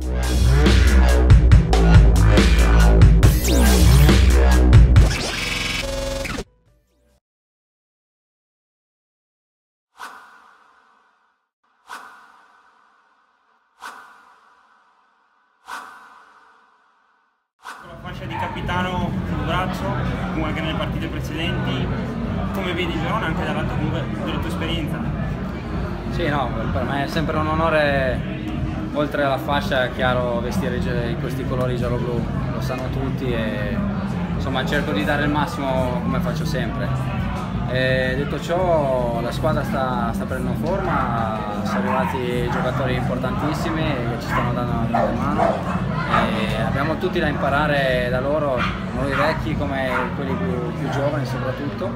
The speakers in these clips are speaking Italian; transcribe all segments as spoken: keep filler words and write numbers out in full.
Con la fascia di capitano sul braccio, come anche nelle partite precedenti, come vedi il Verona anche dall'alto comunque della tua esperienza? Sì, no, per me è sempre un onore, oltre alla fascia è chiaro vestire in questi colori giallo-blu, lo sanno tutti e insomma cerco di dare il massimo come faccio sempre. E detto ciò, la squadra sta, sta prendendo forma, sono arrivati giocatori importantissimi che ci stanno dando una grande mano e abbiamo tutti da imparare da loro, noi vecchi come quelli più, più giovani soprattutto,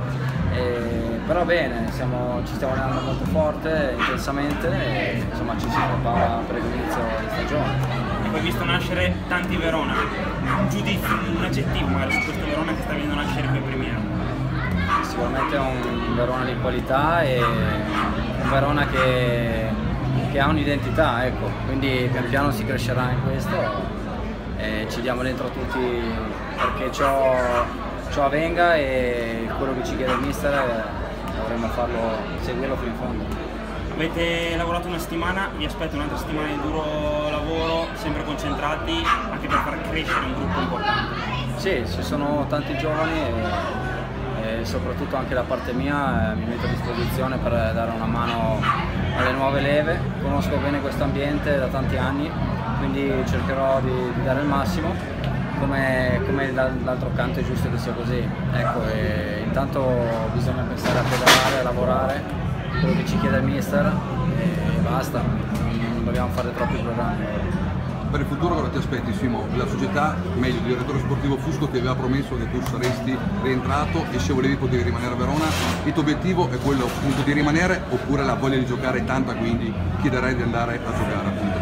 e, però bene, siamo, ci stiamo allenando molto forte, intensamente e insomma ci si prepara per l'inizio di stagione. E poi visto nascere tanti Verona, un giudizio, un aggettivo magari su questo Verona che sta venendo nascere qui in primi anni? Sicuramente è un Verona di qualità e un Verona che, che ha un'identità, ecco. Quindi pian piano si crescerà in questo e ci diamo dentro tutti perché ciò, ciò avvenga e quello che ci chiede il mister dovremmo farlo, seguirlo fino in fondo. Avete lavorato una settimana, vi aspetta un'altra settimana di duro lavoro, sempre concentrati anche per far crescere un gruppo importante. Sì, ci sono tanti giovani e e soprattutto anche da parte mia eh, mi metto a disposizione per dare una mano alle nuove leve. Conosco bene questo ambiente da tanti anni, quindi cercherò di, di dare il massimo, come, come dall'altro canto è giusto che sia così. Ecco, e intanto bisogna pensare a pedalare, a lavorare, quello che ci chiede il mister e basta, non dobbiamo fare troppi programmi. Per il futuro cosa ti aspetti, Simo? La società, meglio il direttore sportivo Fusco ti aveva promesso che tu saresti rientrato e se volevi potevi rimanere a Verona. Il tuo obiettivo è quello appunto di rimanere oppure la voglia di giocare è tanta, quindi chiederei di andare a giocare appunto?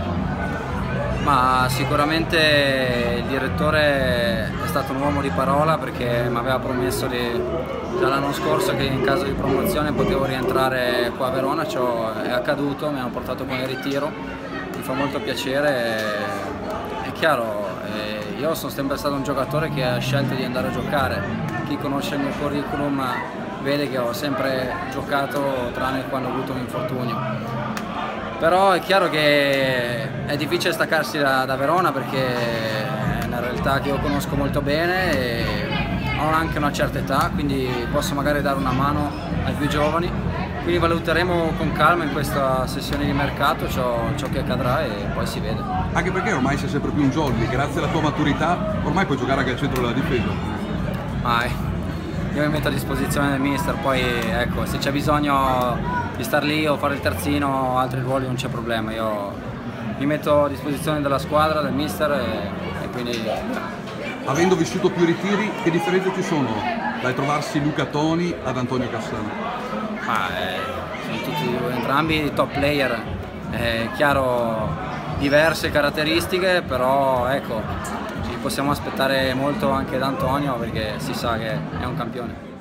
Ma sicuramente il direttore è stato un uomo di parola perché mi aveva promesso di, già l'anno scorso che in caso di promozione potevo rientrare qua a Verona, ciò è accaduto, mi hanno portato con il ritiro. Mi fa molto piacere, è chiaro, eh, io sono sempre stato un giocatore che ha scelto di andare a giocare. Chi conosce il mio curriculum vede che ho sempre giocato tranne quando ho avuto un infortunio. Però è chiaro che è difficile staccarsi da, da Verona perché è una realtà che io conosco molto bene e ho anche una certa età, quindi posso magari dare una mano ai più giovani. Quindi valuteremo con calma in questa sessione di mercato ciò, ciò che accadrà e poi si vede. Anche perché ormai sei sempre più un jolly, grazie alla tua maturità ormai puoi giocare anche al centro della difesa. Mai. Io mi metto a disposizione del mister, poi ecco, se c'è bisogno di star lì o fare il terzino o altri ruoli non c'è problema. Io mi metto a disposizione della squadra, del mister e, e quindi... Avendo vissuto più ritiri, che differenze ci sono dal trovarsi Luca Toni ad Antonio Cassano? Ah, eh, sono tutti entrambi top player, è chiaro diverse caratteristiche, però ecco, ci possiamo aspettare molto anche da Antonio perché si sa che è un campione.